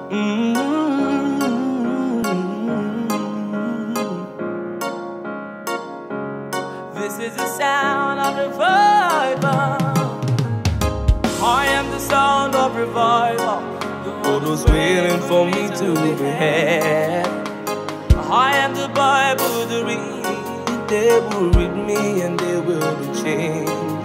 This is the sound of revival. I am the sound of revival. The world was waiting for me to be had. I am the Bible to read. They will read me and they will be changed.